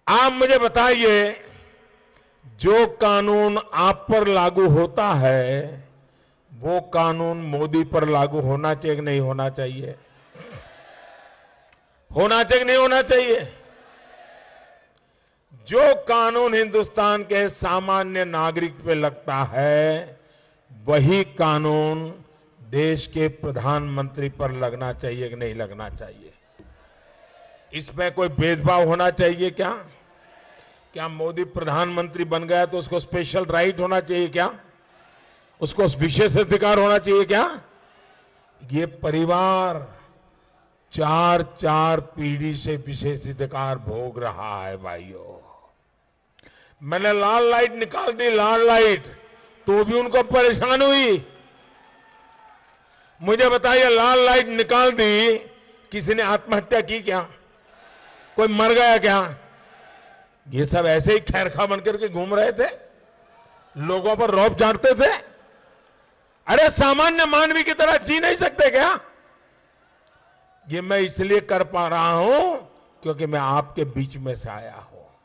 आप मुझे बताइए, जो कानून आप पर लागू होता है वो कानून मोदी पर लागू होना चाहिए कि नहीं होना चाहिए? होना चाहिए कि नहीं होना चाहिए? जो कानून हिंदुस्तान के सामान्य नागरिक पे लगता है वही कानून देश के प्रधानमंत्री पर लगना चाहिए कि नहीं लगना चाहिए? इसमें कोई भेदभाव होना चाहिए क्या? क्या मोदी प्रधानमंत्री बन गया तो उसको स्पेशल राइट होना चाहिए क्या? उसको विशेष अधिकार होना चाहिए क्या? ये परिवार चार चार पीढ़ी से विशेष अधिकार भोग रहा है भाइयों। मैंने लाल लाइट निकाल दी, लाल लाइट, तो भी उनको परेशान हुई। मुझे बताइए, लाल लाइट निकाल दी, किसी ने आत्महत्या की क्या? कोई मर गया क्या? ये सब ऐसे ही खैरखा बनकर के घूम रहे थे, लोगों पर रौब झाड़ते थे। अरे सामान्य मानवी की तरह जी नहीं सकते क्या? ये मैं इसलिए कर पा रहा हूं क्योंकि मैं आपके बीच में से आया हूं।